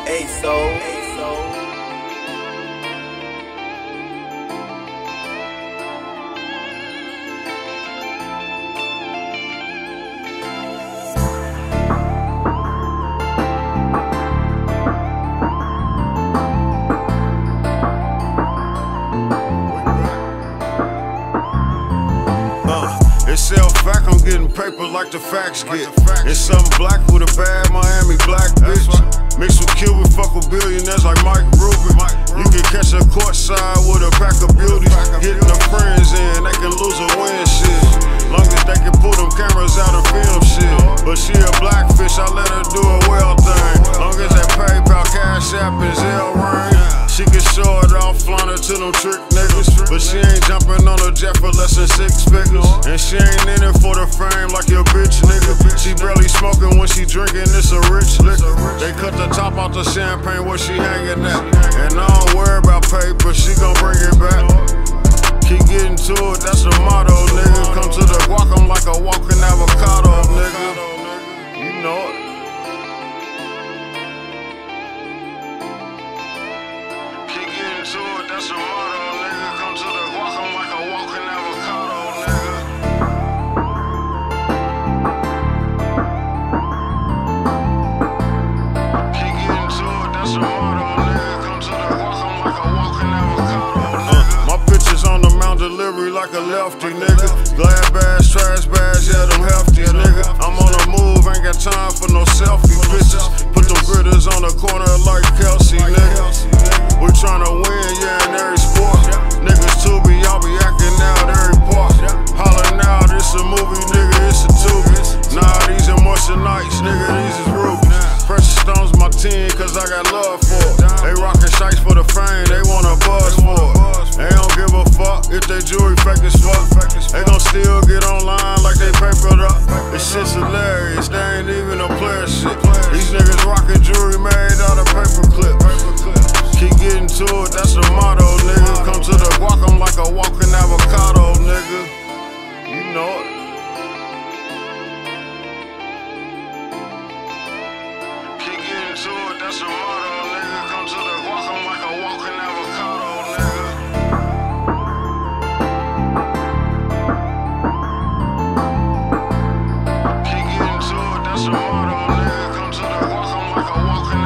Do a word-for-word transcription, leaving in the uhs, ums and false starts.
A-Soul. It's self-fact, I'm getting paper like the facts get. It's something black with a bad Miami black bitch. Mixed with Cuban, fuck with billionaires like Mike Rubin. You can catch a courtside with a pack of beauties. Getting the friends in, they can lose or win shit. Long as they can pull them cameras out and film shit. But she a blackfish, I let her do a well thing. Long as that PayPal, Cash App, and Zelle ring. She can show it off, flaunt it to them trick niggas. But she ain't jumping on a jet for less than six figures. And she ain't in it for the fame like your bitch nigga. She barely smoking when she drinking, it's a rich liquor. They cut the top off the champagne where she hanging at. And I don't worry about paper, she gon' bring it back. Keep getting to it, that's the motto, nigga. Come to the guac, I'm like a walking avocado, nigga. You know it. To it, that's the motto, nigga. Come to the guac, I'm like a walking avocado, nigga. Keep getting to it, that's the motto, nigga. Come to the guac, I'm like a walking avocado, nigga. My bitches on the mount delivery like a lefty, nigga. Glad bags, trash bags, yeah, them hefty, nigga. I'm on the move, ain't got time for no selfie bitches. Put them gritters on the corner like Kelsey, nigga. We tryna win, yeah, in every sport. Niggas too be, y'all be acting out every part. Holla now, this a movie, nigga, it's a tubie. Nah, these are moisturites, nigga, these is rubies. Precious stones my team, cause I got love for it. They rockin' shites for the fame, they want a buzz for it. They don't give a fuck if they jewelry fake as fuck. They gon' still get online like they papered up. This shit's hilarious, they ain't even no player shit. These niggas rockin' jewelry made out of paper clip. Keep getting to it, that's the motto, nigga. Come to the guac, I'm like a walking avocado, nigga. You know it. Keep getting to it, that's the motto, nigga. Come to the guac, I'm like a walking avocado, nigga. Keep getting to it, that's the motto, nigga. Come to the guac, I'm like a walking